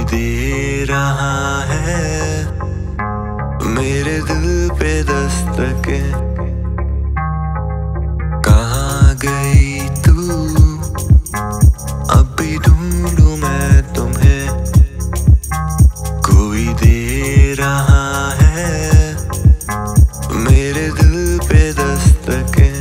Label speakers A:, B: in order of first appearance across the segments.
A: दे रहा है मेरे दिल पे दस्तके। कहाँ गई तू, अब भी ढूंढूं मैं तुम्हें। कोई दे रहा है मेरे दिल पे दस्तके।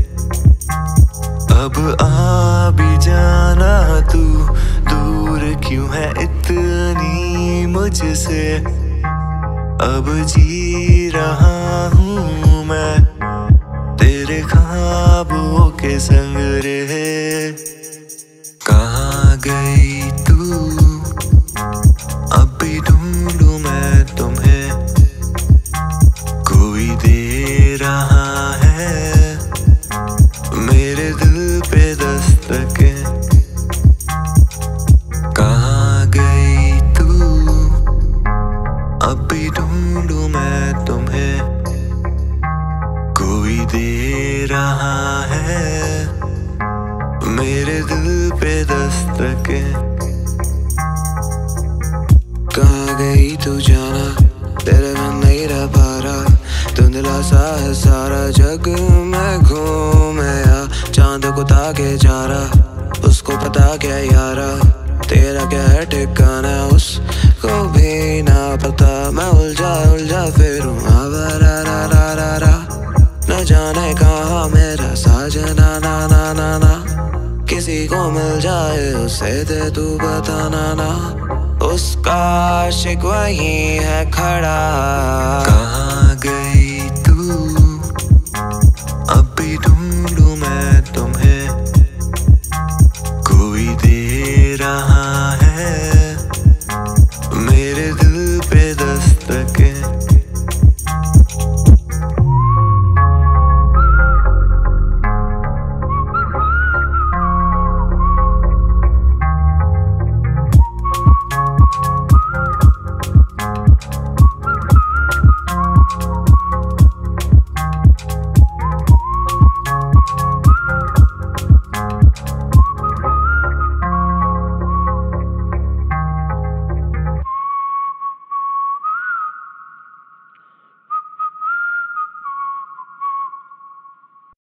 A: अब आ भी जाना तू, दूर क्यों है इतनी मुझसे। अब जी रहा हूँ मैं तेरे ख्वाबों के संग रहे। कहाँ गई तू, अब भी ढूंढूं मैं तुम्हें। कोई दे रहा है मेरे दिल पे दस्तके। कहाँ गई तू, अब भी ढूंढूं मैं तुम्हें। कोई दे रहा है मेरे दिल पे दस्तके।
B: कहाँ गई तू जाना, तेरे में नहीं रह पा रहा। धुंधला सा है सारा जग में घूमया। चांद को ताके जा रहा, उसको पता क्या यारा। तेरा क्या है ठिकाना, उसको भी ना पता। मैं उलझा फिरूं आवारा रा। न जाने कहाँ मेरा साजना ना ना ना ना। किसी को मिल जाए उसे दे तू बताना ना। उसका आशिक वहीं है खड़ा।
A: कहाँ